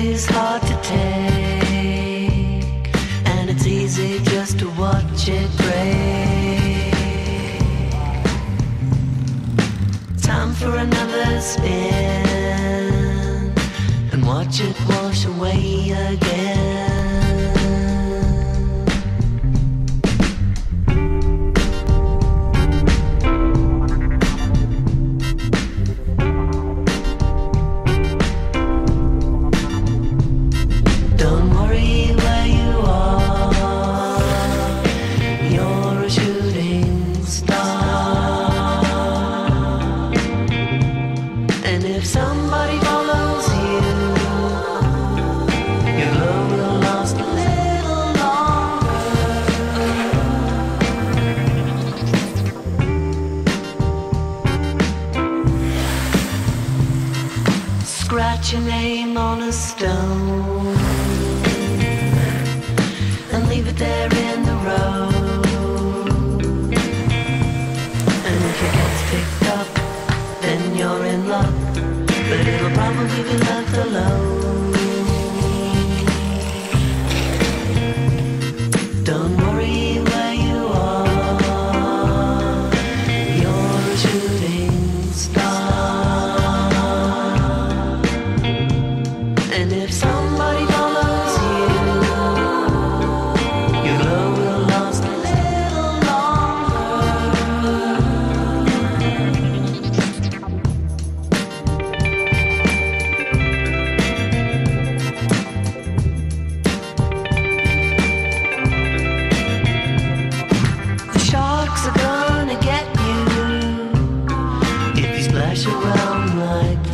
is hard to take, and it's easy just to watch it break. Time for another spin, and watch it wash away again. Scratch your name on a stone and leave it there in the road. And if it gets picked up, then you're in luck, but it'll probably be left alone. Don't worry where you are, you're a shooting star. And if somebody follows you, your glow will last a little The sharks are gonna get you if you splash around like